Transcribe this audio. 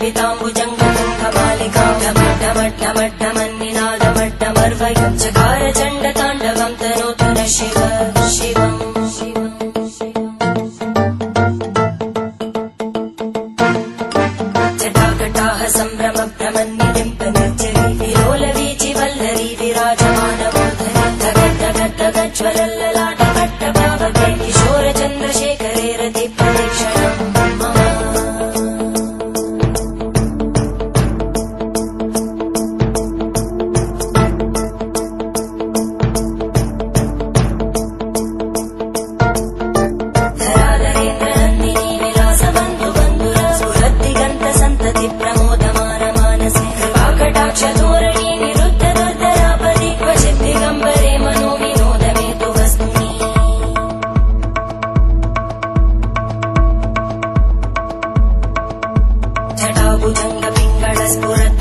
ढमड्ढमड्ढमन्निनादमड्ढमर्वयं चकार चण्डताण्डवं तनोतु न शिव शिवम् जटाकटाः सम्भ्रम भ्रमन्निडिम्पनिर्जरी विलोलवीचि वल्लरी विराजमानमूर्धनि धगद्धगद्धगज्ज्वलल्ललाटकट्टभावके किशोरचन्द्रशेखरे रतिप्रदक्षिणम् मम धराधरेन्द्रनन्दिनी विलासबन्धुबन्धुर स्फुरद्दिगन्तसन्तति प्रमोदमानमानसे कृपाकटाक्षधोरणी निरुद्धदुर्धरापदि क्वचित् दिगम्बरे मनोविनोदमेतु वस्तुनि जटाभुजङ्गपिङ्गळस्फुरत्